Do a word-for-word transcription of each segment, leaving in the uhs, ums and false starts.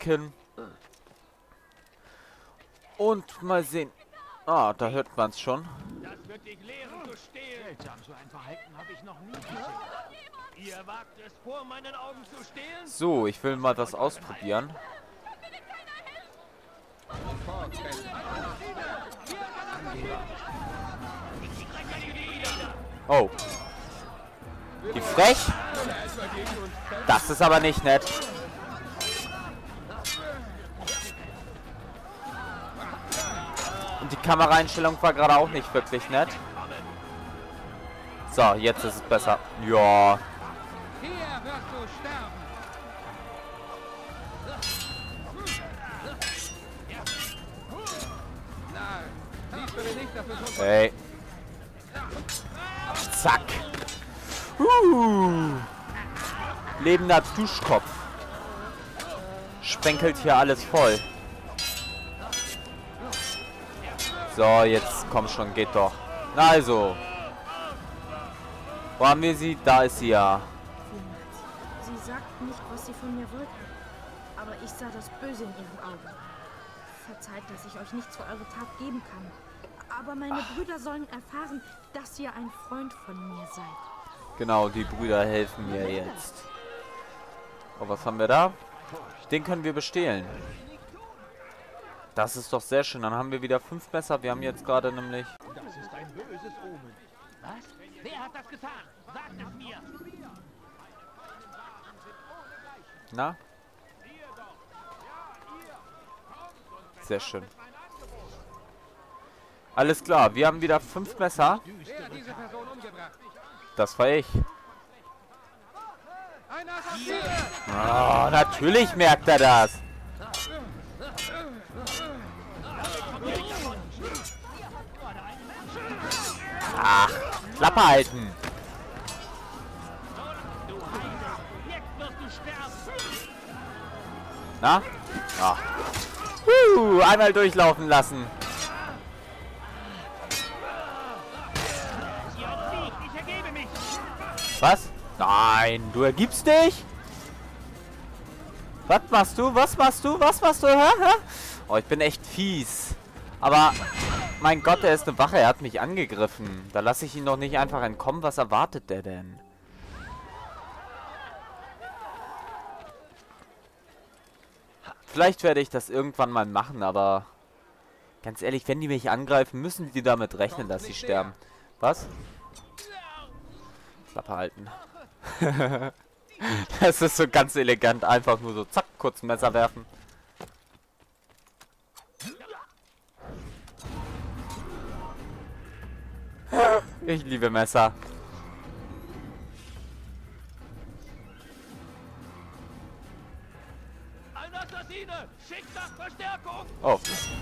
schicken. Und mal sehen. Ah, da hört man es schon. Das wird dich lehren zu stehlen. Seltsam, so ein Verhalten habe ich noch nie gesehen. Ihr wagt es vor meinen Augen zu stehlen? So, ich will mal was ausprobieren. Oh. Die frech? Das ist aber nicht nett. Und die Kameraeinstellung war gerade auch nicht wirklich nett. So, jetzt ist es besser. Ja. Hey. Zack. Uh. Lebender Duschkopf. Spenkelt hier alles voll. So, jetzt komm schon, geht doch. Na also. Wo haben wir sie? Da ist sie ja. Sie sagt nicht, was sie von mir wollten. Aber ich sah das Böse in ihren Augen. Verzeiht, dass ich euch nichts für eure Tat geben kann. Aber meine Ach. Brüder sollen erfahren, dass ihr ein Freund von mir seid. Genau, die Brüder helfen mir jetzt. Oh, was haben wir da? Den können wir bestehlen. Das ist doch sehr schön. Dann haben wir wieder fünf Messer. Wir haben jetzt gerade nämlich... Das ist ein böses Omen. Was? Wer hat das getan? Sagt es mir! Na? Sehr schön. Alles klar, wir haben wieder fünf Messer. Das war ich. Oh, natürlich merkt er das. Ach, Klappe halten. Na? Ja. Uh, einmal durchlaufen lassen. Was? Nein, du ergibst dich? Was machst du? Was machst du? Was machst du? Hä? Hä? Oh, ich bin echt fies. Aber, mein Gott, er ist eine Wache. Er hat mich angegriffen. Da lasse ich ihn doch nicht einfach entkommen. Was erwartet der denn? Vielleicht werde ich das irgendwann mal machen, aber... Ganz ehrlich, wenn die mich angreifen, müssen die damit rechnen, dass sie sterben. Was? Klappe halten. Das ist so ganz elegant. Einfach nur so zack, kurz ein Messer werfen. Ich liebe Messer. Ein Assassine! Schickt nach Verstärkung! Oh.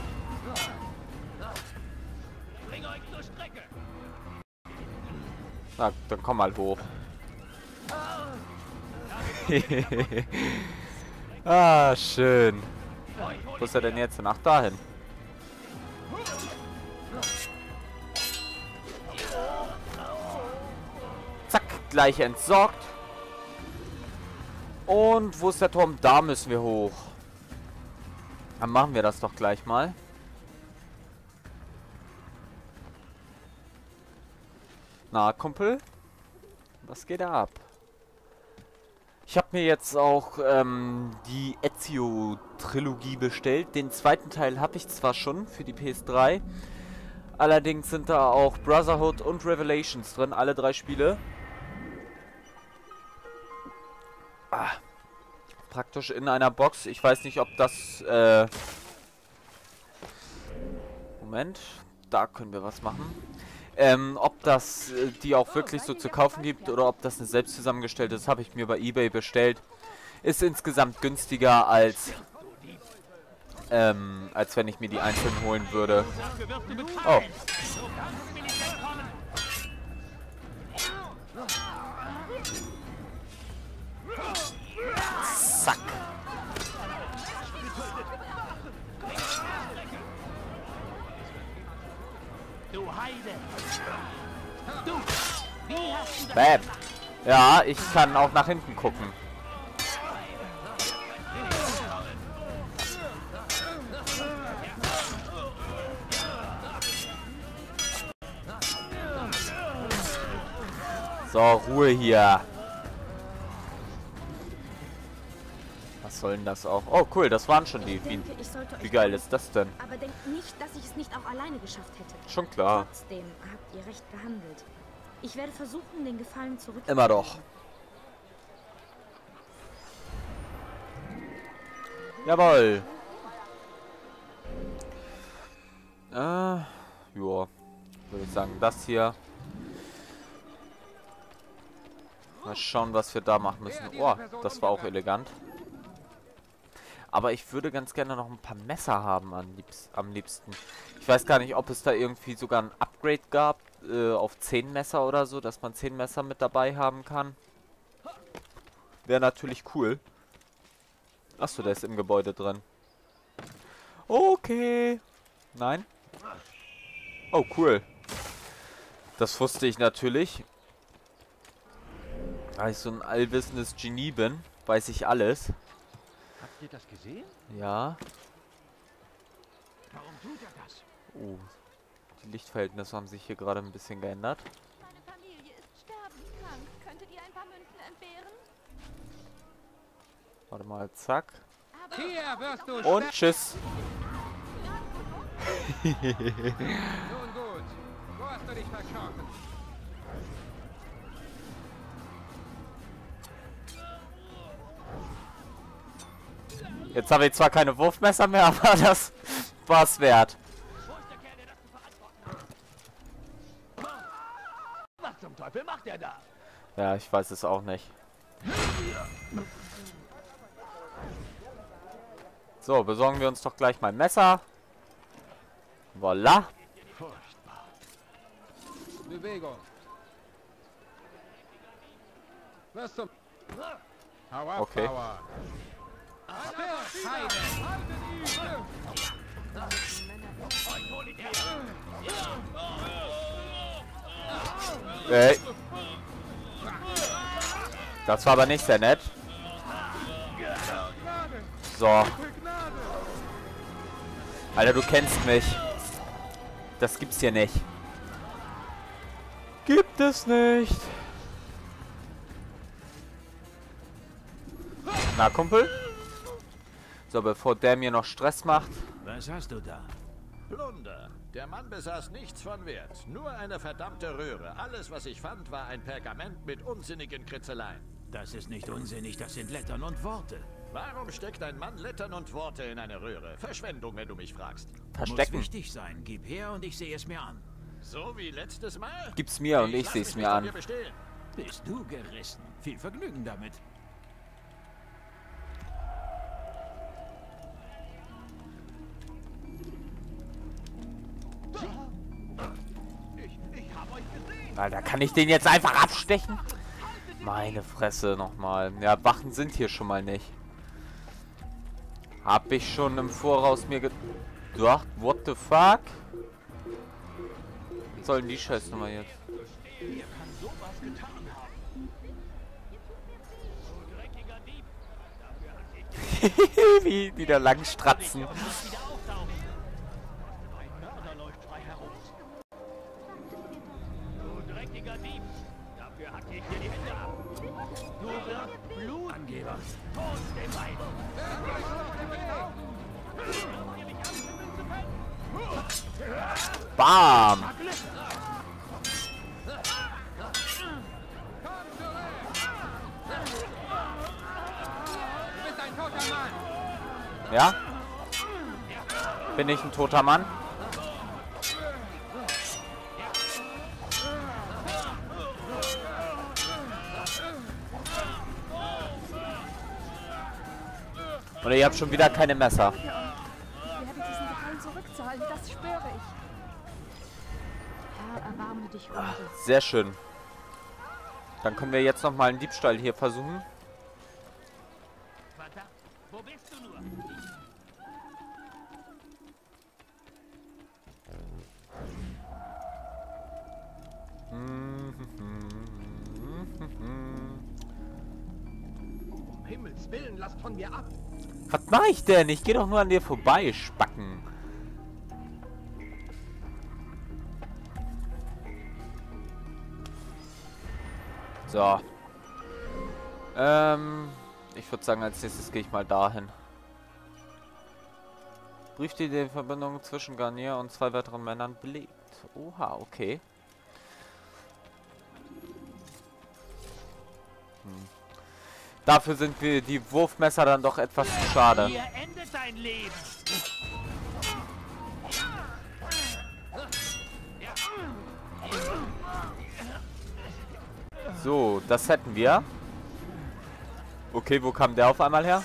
Bring euch zur Strecke! Na, dann komm mal hoch. Ah, schön. Wo ist er denn jetzt? Nach dahin. Zack, gleich entsorgt. Und wo ist der Turm? Da müssen wir hoch. Dann machen wir das doch gleich mal. Na, Kumpel? Was geht da ab? Ich habe mir jetzt auch ähm, die Ezio-Trilogie bestellt. Den zweiten Teil habe ich zwar schon für die P S drei. Allerdings sind da auch Brotherhood und Revelations drin. Alle drei Spiele. Ah, praktisch in einer Box. Ich weiß nicht, ob das... Äh Moment. Da können wir was machen. Ähm, ob das äh, die auch wirklich so zu kaufen gibt oder ob das eine selbst zusammengestellte ist, habe ich mir bei eBay bestellt. Ist insgesamt günstiger als ähm, als wenn ich mir die einzeln holen würde. Oh. Zack. Du Heide! Du! Wie hast du das? Bam. Ja, ich kann auch nach hinten gucken. So, Ruhe hier. Was soll denn das auch? Oh, cool, das waren schon die. Ich denke, ich sollte euch Wie geil helfen. ist das denn? Aber denkt nicht, dass ich es nicht auch alleine geschafft hätte. Schon klar. Trotzdem habt ihr recht gehandelt. Ich werde versuchen, den Gefallen zurück. Immer doch. Jawohl. Äh, ja. Würde ich sagen, das hier. Mal schauen, was wir da machen müssen. Oh, das war auch elegant. Aber ich würde ganz gerne noch ein paar Messer haben am liebsten. Am liebsten. Ich weiß gar nicht, ob es da irgendwie sogar ein Upgrade gab äh, auf zehn Messer oder so, dass man zehn Messer mit dabei haben kann. Wäre natürlich cool. Achso, der ist im Gebäude drin. Okay. Nein? Oh, cool. Das wusste ich natürlich. Da ich so ein allwissendes Genie bin, weiß ich alles. Habt ihr das gesehen? Ja. Warum tut er das? Oh. Die Lichtverhältnisse haben sich hier gerade ein bisschen geändert. Meine Familie ist sterbenskrank. Könntet ihr ein paar Münzen entbehren? Warte mal, zack. Aber Hier wirst du Und tschüss. Nun gut. Wo hast du dich verschossen? Jetzt habe ich zwar keine Wurfmesser mehr, aber das war's wert. Wo ist der Kerl, der das zu verantworten hat? Was zum Teufel macht er da? Ja, ich weiß es auch nicht. So, besorgen wir uns doch gleich mal ein Messer. Voila. Furchtbar. Bewegung. Was zum... Hau ab, Okay. Bauer. Heide. Ey. Das war aber nicht sehr nett. So. Alter, du kennst mich. Das gibt's hier nicht. Gibt es nicht. Na, Kumpel? So, bevor der mir noch Stress macht. Was hast du da? Plunder. Der Mann besaß nichts von Wert. Nur eine verdammte Röhre. Alles, was ich fand, war ein Pergament mit unsinnigen Kritzeleien. Das ist nicht unsinnig, das sind Lettern und Worte. Warum steckt ein Mann Lettern und Worte in eine Röhre? Verschwendung, wenn du mich fragst. Verstecken. Muss wichtig sein. Gib her und ich sehe es mir an. So wie letztes Mal? Gib's mir und ich lass seh's mich mir nicht an. dir bestehlen. Bist du gerissen? Viel Vergnügen damit. Ich, ich hab euch gesehen. Alter, kann ich den jetzt einfach abstechen? Meine Fresse nochmal. Ja, Wachen sind hier schon mal nicht. Hab ich schon im Voraus mir gedacht, what the fuck? Was soll denn die Scheißnummer jetzt? Wer kann sowas getan haben? Du dreckiger Dieb. Dafür hat ich Wie die da lang stratzen. wieder auftauchen. Ein Mörder läuft frei herum. Du dreckiger Dieb. Dafür hacke ich dir die Hände ab. Du wirst Blut. Angeber. Tod den beiden. Bam! Du bist ein toter Mann. Ja? Bin ich ein toter Mann? Oder ihr habt schon wieder keine Messer. ich werde diesen Gefallen zurückzahlen, das schwöre ich. Herr, erbarme dich um uns. Sehr schön. Dann können wir jetzt noch mal einen Diebstahl hier versuchen. Verdammt. Wo bist du nur? Um Himmels Willen, lasst von mir ab. Was mach ich denn? Ich geh doch nur an dir vorbei, Spacken. So. Ähm, ich würde sagen, als nächstes gehe ich mal dahin. Brief, die die Verbindung zwischen Garnier und zwei weiteren Männern belegt. Oha, okay. Hm. Dafür sind wir die Wurfmesser dann doch etwas zu schade. Hier endet dein Leben. So, das hätten wir. Okay, wo kam der auf einmal her?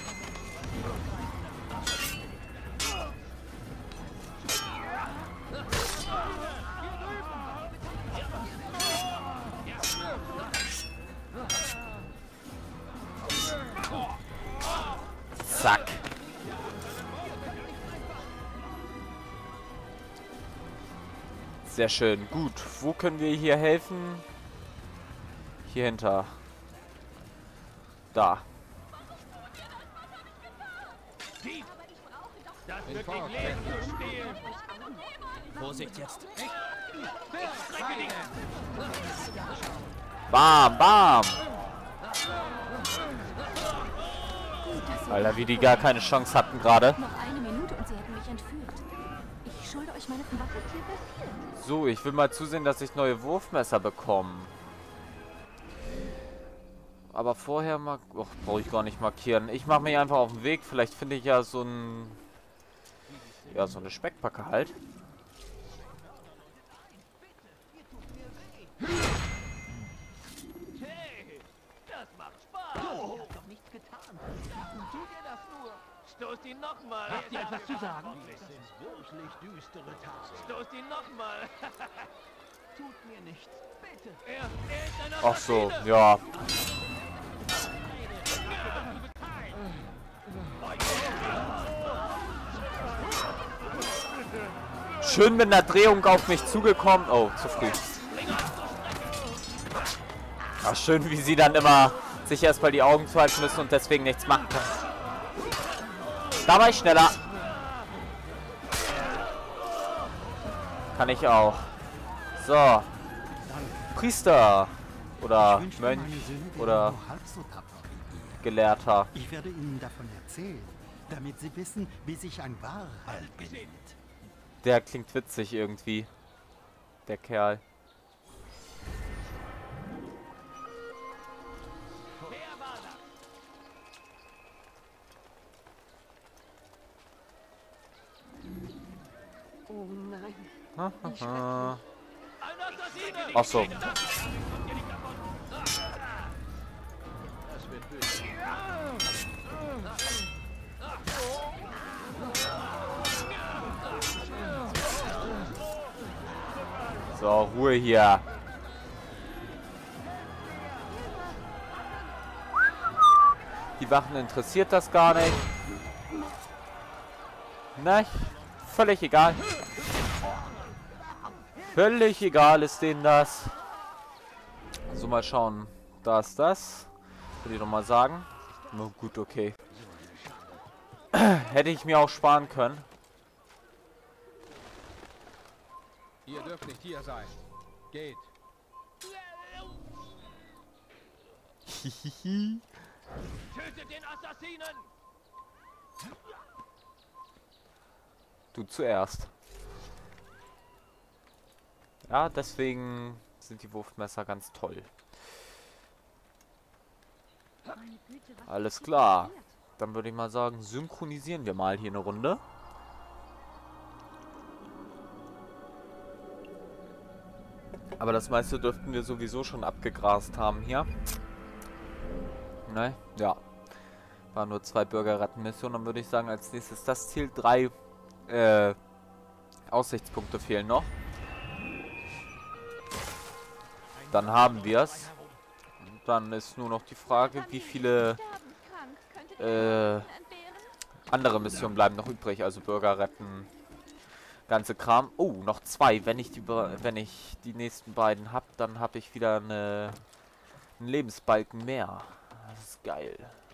Zack. Sehr schön. Gut. Wo können wir hier helfen? Hier hinter. Da. Das wird gegen Leben zu stehlen. Vorsicht jetzt. Bam, bam. Alter, wie die gar keine Chance hatten gerade. Noch eine Minute und sie hätten mich entführt. Ich schulde euch meine Wackelklippe. So, ich will mal zusehen, dass ich neue Wurfmesser bekomme. Aber vorher mag... Och, brauche ich gar nicht markieren. Ich mache mich einfach auf den Weg. Vielleicht finde ich ja so ein... Ja, so eine Speckbacke halt. Hey, das macht Spaß. Du hast doch nichts getan. Tu dir das nur. Stoß ihn nochmal. Habt ihr etwas zu sagen? Es sind wirklich düstere Tage. Stoß ihn nochmal. Tut mir nichts. Bitte. Er, er ist ein Ach so, Assassine. ja. Schön mit einer Drehung auf mich zugekommen. Oh, zu früh. Ach, schön, wie sie dann immer sich erstmal die Augen zuhalten müssen und deswegen nichts machen können. Da war ich schneller. Kann ich auch. So. Priester. Oder Mönch. Oder Gelehrter. Ich werde Ihnen davon erzählen, damit Sie wissen, wie sich ein wahrer Held benimmt. Der klingt witzig irgendwie. Der Kerl. Wer war das? Oh nein. Hahaha. Ein Assassine. Ach so. Das wird böse. So, Ruhe hier. Die Wachen interessiert das gar nicht. Nein, völlig egal. Völlig egal ist denen das. So, mal schauen. Da ist das. Würde ich doch mal sagen. Na gut, okay. Hätte ich mir auch sparen können. Ihr dürft nicht hier sein. Geht. Hihihi. Tötet den Assassinen. Du zuerst. Ja, deswegen sind die Wurfmesser ganz toll. Alles klar. Dann würde ich mal sagen, synchronisieren wir mal hier eine Runde. Aber das meiste dürften wir sowieso schon abgegrast haben hier. Ne? Ja. Waren nur zwei Bürgerrettenmissionen. Dann würde ich sagen, als nächstes das Ziel. Drei äh, Aussichtspunkte fehlen noch. Dann haben wir es. Dann ist nur noch die Frage, wie viele äh, andere Missionen bleiben noch übrig. Also Bürger retten, ganze Kram. Oh, noch zwei. Wenn ich die, wenn ich die nächsten beiden habe, dann habe ich wieder eine, einen Lebensbalken mehr. Das ist geil.